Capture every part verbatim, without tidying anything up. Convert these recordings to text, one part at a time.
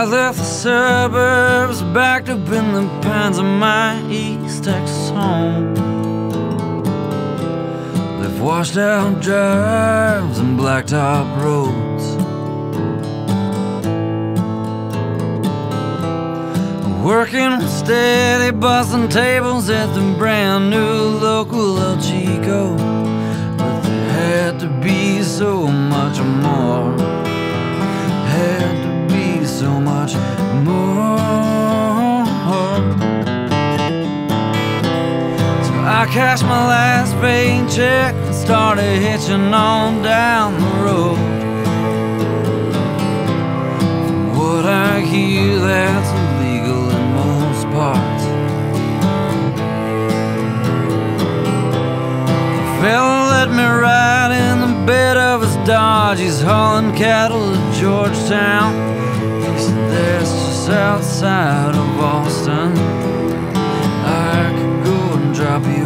left the suburbs, backed up in the pines of my East Texas home. They've washed out drives and blacktop roads. Working steady, busting tables at the brand new local El Chico. But there had to be so much more. Had to be so much more. So I cashed my last paycheck and started hitching on down the road. From what I hear, that's illegal in most parts. The fella let me ride in the bed of his Dodge. He's hauling cattle to Georgetown. He said that's just outside of Boston. I could go and drop you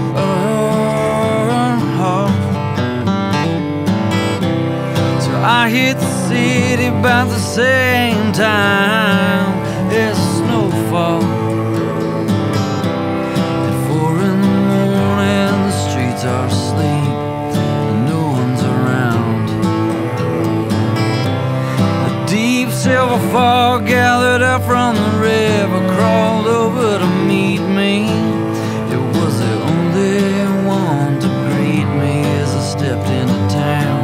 off. So I hit the city about the same time as snowfall. At four in the morning, the streets are asleep. Silver fog gathered up from the river, crawled over to meet me. It was the only one to greet me as I stepped into town.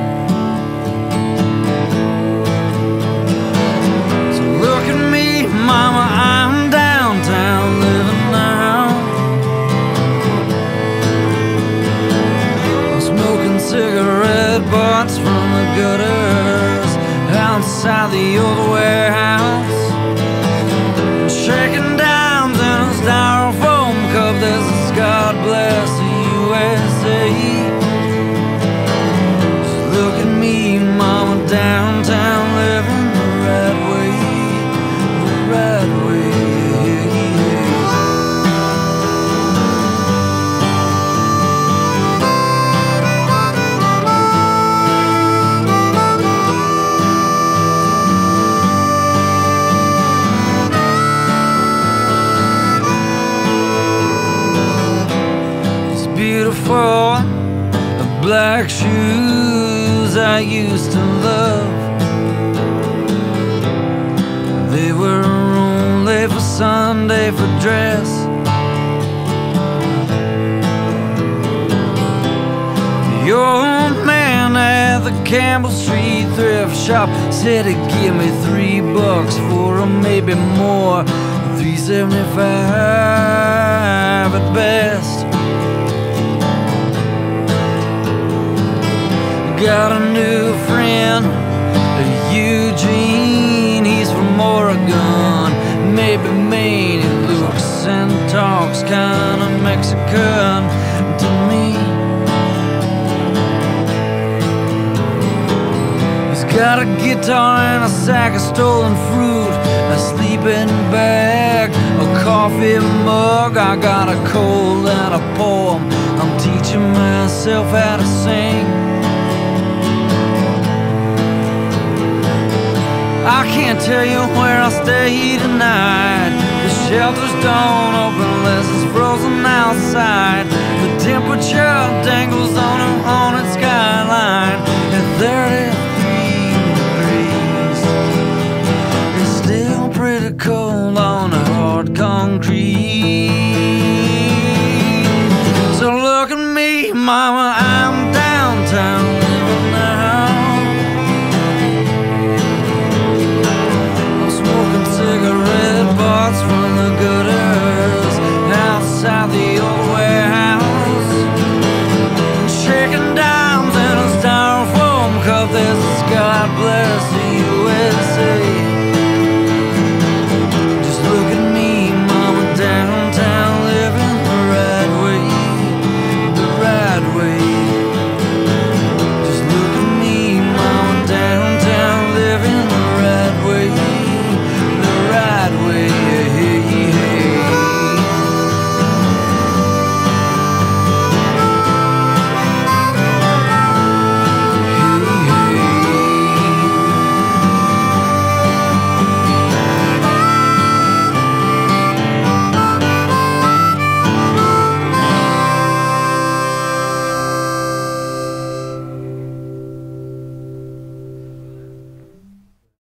So look at me, mama, I'm downtown living now. I'm smoking cigarette butts from the gutters outside the old warehouse, shaking dimes in a styrofoam cup that says God bless the U S A. Just look at me, mama, downtown living the right way, the right way. Beautiful, the black shoes I used to love. They were only for Sunday for dress. The old man at the Campbell Street thrift shop said he'd give me three bucks for them, maybe more, three seventy-five at best. Got a new friend, Eugene, he's from Oregon, maybe Maine. He looks and talks kinda Mexican to me. He's got a guitar and a sack of stolen fruit, a sleeping bag, a coffee mug. I got a cold and a poem I'm teaching myself how to sing. I can't tell you where I'll stay tonight. The shelters don't open unless it's frozen outside. The temperature dangles on a haunted sky.